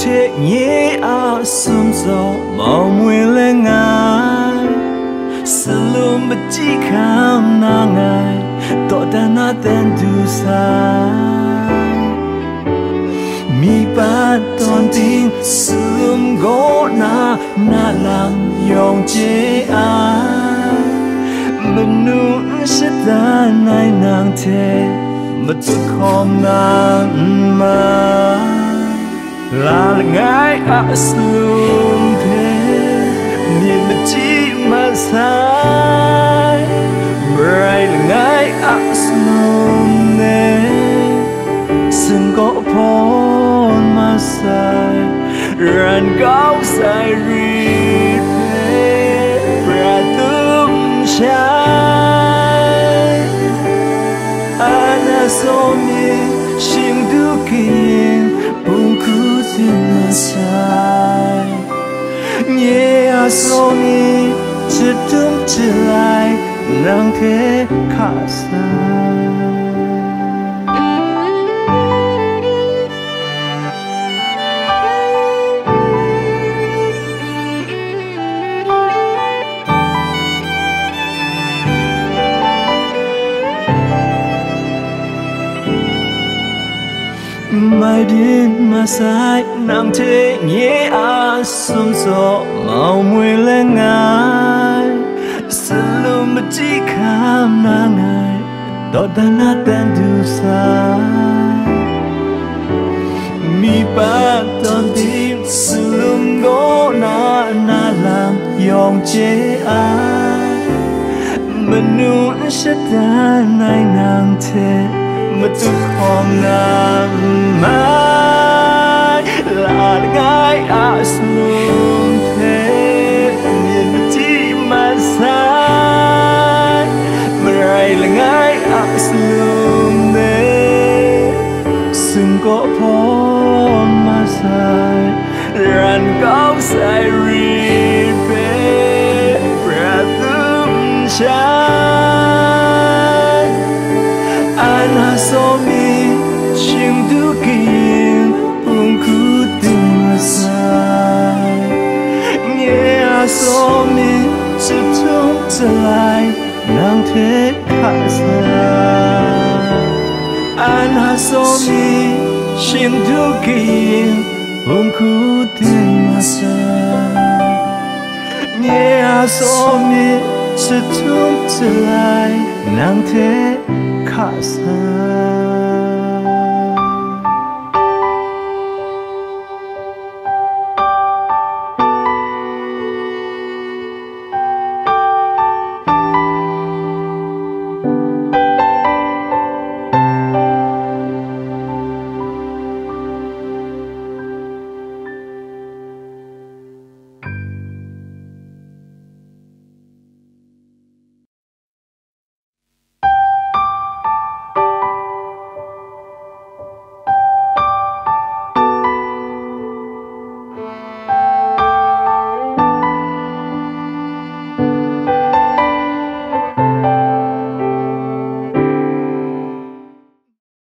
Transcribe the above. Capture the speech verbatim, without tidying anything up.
thế nhé à sum gió màu mùi lên ngài sớm bất chi khám na ngài tỏ ta na tên du sa mi ba ton tin sớm gõ na na làm yong chế à mình nu sẽ ta nay nàng thế mà tôi không nàng mà là ngài à sớm thế nhìn mà chỉ mà sai rồi là ngài à sớm thế xin có phone mà sai ran cao sai rít thế ra tum trái ana somi shim du kin bung ku tin mà sai nhé a somi chỉ tum chỉ lại nàng thế khả sai mai đến mà sai nằm thế nhé à sum gió màu mùi lên ngài sớm mà chỉ khám na ngài đó đã là tên du sa mi ba ton tim sớm gõ na na làm yong chế à mình nu sẽ ta nay nàng thế mà tôi không nằm mãi là ngài à sớm thế nhìn mà chỉ mà sai mà rồi là ngài à sớm thế xưng có phone mà sai ran cao sai rít về ra tum trái ana somi chim du kin bung ku tin mà sai nhé a somi chỉ trông trở lại nàng thế khả sai ana somi chim du kin bung ku tin mà sai nhé a somi chỉ trông trở lại nàng thế khả sai